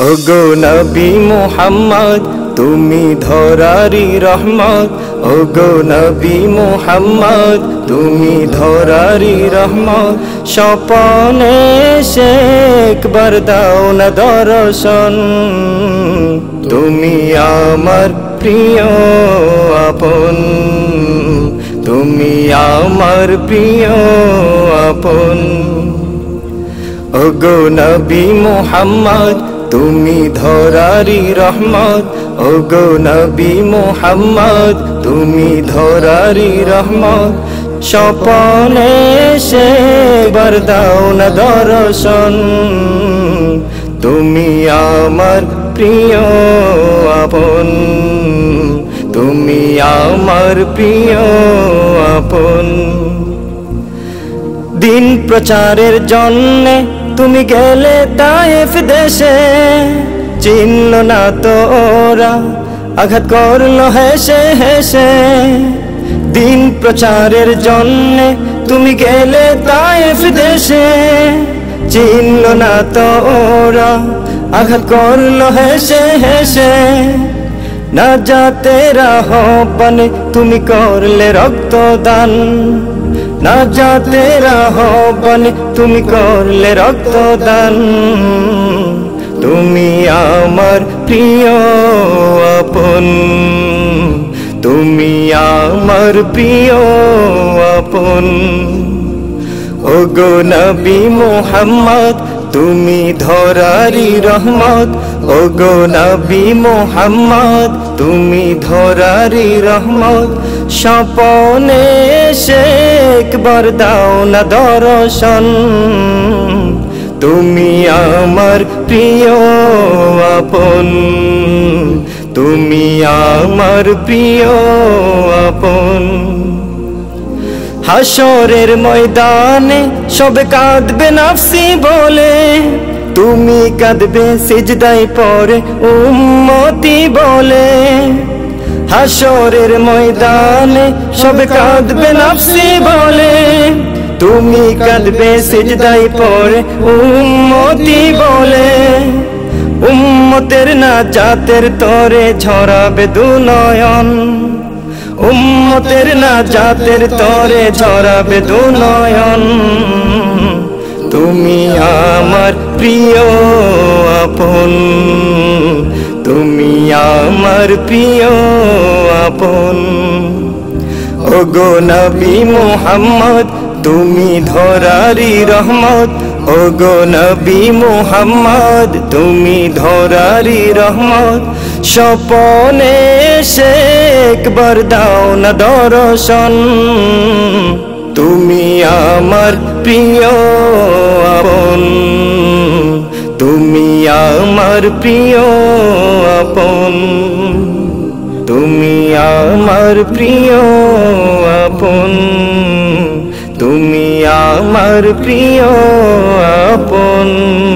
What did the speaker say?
ওগো নবী মুহাম্মদ তুমি ধরারি রহমত। ওগো নবী মুহাম্মদ তুমি ধরারি রহমত। স্বপনে সে একবার দাও না দর্শন। তুমি আমার প্রিয় আপন, তুমি আমার প্রিয় আপন। ওগো নবী মুহাম্মদ তুমি ধরারি রহমত। ওগো নবী মুহাম্মদ তুমি ধরারি রহমত। স্বপনে সে একবার দাও না দর্শন। তুমি আমার প্রিয় আপন, তুমি আমার প্রিয় আপন। দিন প্রচারের জন্যে তুমি গেলে তায়েফ দেশে। চিনল না তো ওরা, আঘাত করলো হেসে হেসে। দিন প্রচারের জন্যে তুমি গেলে তায়েফ দেশে। চিনল না তো ওরা, আঘাত করলো হেসে হেসে। না জাতের আহ্বানে তুমি করলে রক্তদান। না জাতের আহ্বানে তুমি করলে রক্তদান। তুমি আমার প্রিয় আপন, তুমি আমার প্রিয় আপন। ওগো নবী মুহাম্মদ তুমি ধরারি রহমত। ওগো নবী মুহাম্মদ তুমি ধরারি রহমত। স্বপনে সে একবার দাও না দর্শন। তুমি আমার প্রিয় আপন, তুমি আমার প্রিয় আপন। হাসরের ময়দানে সবে কাঁদবে নাফসি বলে। তুমি কাঁদবে সিজদায় পড়ে উম্মতি বলে। হাসরের ময়দানে সবে কাঁদবে নাফসি বলে। তুমি কাঁদবে সিজদায় পড়ে উম্মতি বলে। উম্মতের নাজাতের তরে ঝরাবে দুনয়ন। উম্মতের নাজাতের তরে ঝরাবে দুনয়ন। তুমি আমার প্রিয় আপন, তুমি আমার প্রিয় আপন। ওগো নবী মুহাম্মদ তুমি ধরারি রহমত। ওগো নবী মুহাম্মদ তুমি ধরারি রহমত। স্বপনে সে একবার দাও না দর্শন। তুমি আমার প্রিয় আপন, তুমি আমার প্রিয় আপন। তুমি আমার প্রিয় আপন, তুমি আমার প্রিয় আপন।